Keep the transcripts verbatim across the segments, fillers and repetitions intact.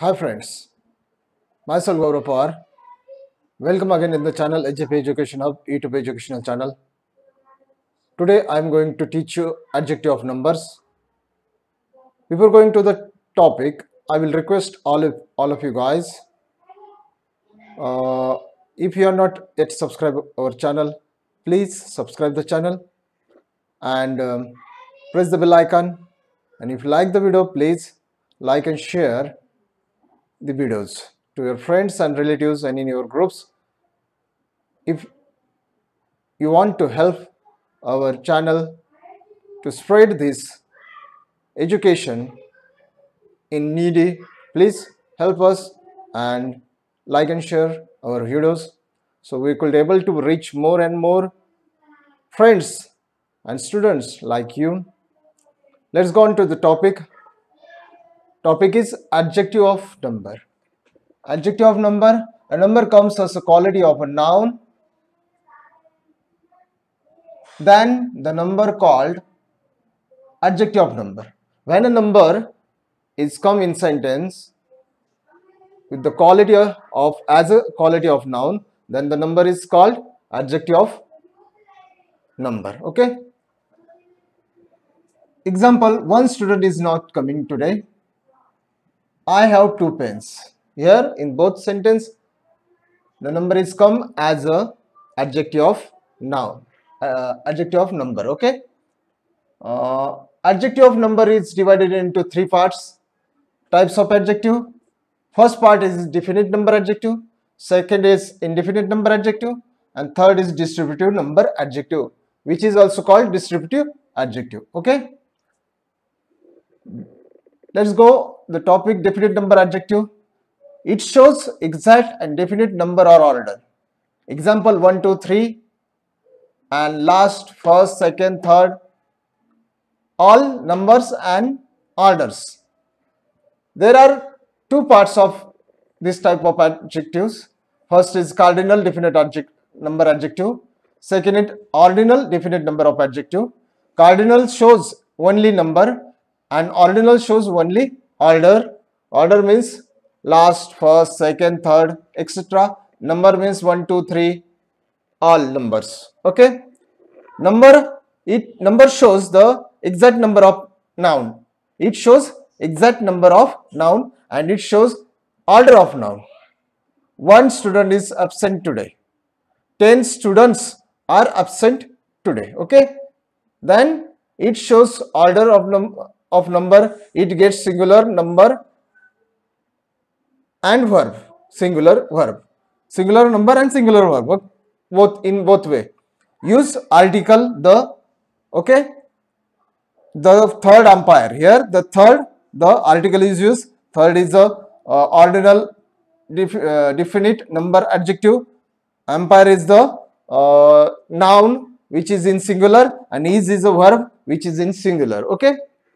Hi friends, myself Gaurav Pawar. Welcome again in the channel H F Education Hub YouTube educational channel. Today I am going to teach you adjective of numbers. Before going to the topic, I will request all of all of you guys. Uh, if you are not yet subscribed our channel, please subscribe the channel and um, press the bell icon. And if you like the video, please like and share the videos to your friends and relatives and in your groups. If you want to help our channel to spread this education in needy, please help us and like and share our videos so we could able to reach more and more friends and students like you. Let's go on to the topic. Topic is adjective of number. Adjective of number. A number comes as a quality of a noun, then the number called adjective of number. When a number is come in sentence with the quality of as a quality of noun, then the number is called adjective of number. Okay. Example: one student is not coming today. I have two pens. Here in both sentence, the number is come as a adjective of noun, uh, adjective of number. Okay. Uh, adjective of number is divided into three parts. Types of adjective. First part is definite number adjective, second is indefinite number adjective, and third is distributive number adjective, which is also called distributive adjective. Okay. Let's go the topic definite number adjective. It shows exact and definite number or order. Example one, two, three, and last, first, second, third, all numbers and orders. There are two parts of this type of adjectives. First is cardinal definite adject number adjective. Second is ordinal definite number of adjective. Cardinal shows only number and ordinal shows only order. Order means last, first, second, third, et cetera. Number means one, two, three, all numbers. Okay. Number it number shows the exact number of noun. It shows exact number of noun and it shows order of noun. One student is absent today. Ten students are absent today. Okay. Then it shows order of, num of number. It gets singular number and verb. Singular verb. Singular number and singular verb. Both in both way. Use article the. Okay. The third umpire. Here the third, the article is used. Third is the uh, ordinal def, uh, definite number adjective. Umpire is the uh, noun which is in singular and is is a verb which is in singular. Okay.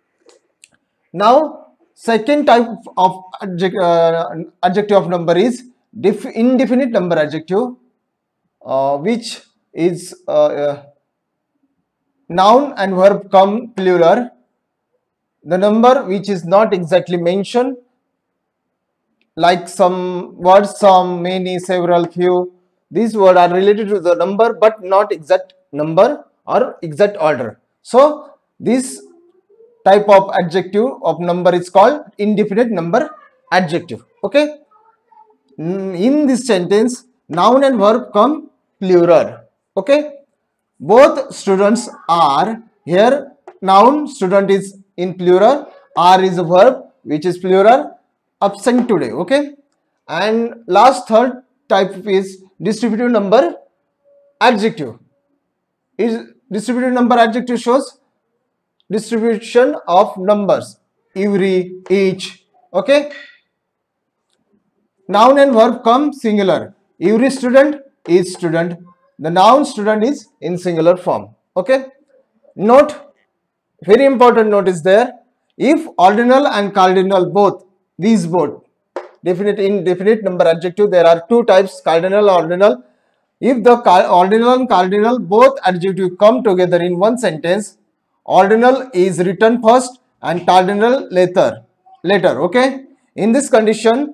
Now second type of adject, uh, adjective of number is def, indefinite number adjective, uh, which is uh, uh, noun and verb come plural. The number which is not exactly mentioned, like some words, some, many, several, few, these words are related to the number but not exact number or exact order. So this type of adjective of number is called indefinite number adjective. Okay. In this sentence, noun and verb come plural. Okay. Both students are, here noun student is in plural, are is a verb which is plural, absent today. Okay. And last third type is distributive number adjective. Is distributive number adjective shows distribution of numbers, every, each. Okay. Noun and verb come singular. Every student is student. The noun student is in singular form. Okay. Note, very important note is there. If ordinal and cardinal both, these both, definite, indefinite number adjective, there are two types, cardinal, ordinal. If the ordinal and cardinal both adjective come together in one sentence, ordinal is written first and cardinal later. Later. Okay. In this condition,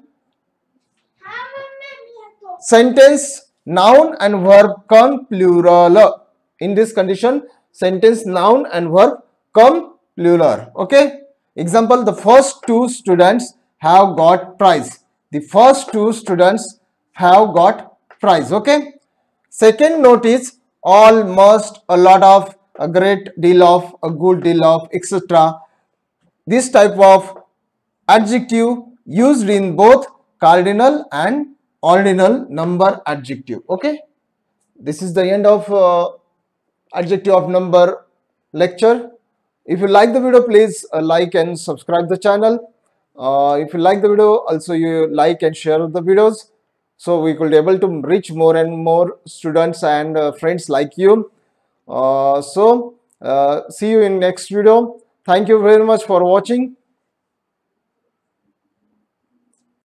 sentence noun and verb come plural. In this condition, sentence noun and verb come plural. Okay. Example, the first two students have got prize. The first two students have got prize. Okay. Second note is almost, a lot of, a great deal of, a good deal of, et cetera. This type of adjective used in both cardinal and ordinal number adjective. Okay. This is the end of uh, adjective of number lecture. If you like the video, please uh, like and subscribe the channel. Uh, if you like the video, also you like and share the videos, so we could be able to reach more and more students and uh, friends like you. Uh, so uh, see you in next video. Thank you very much for watching.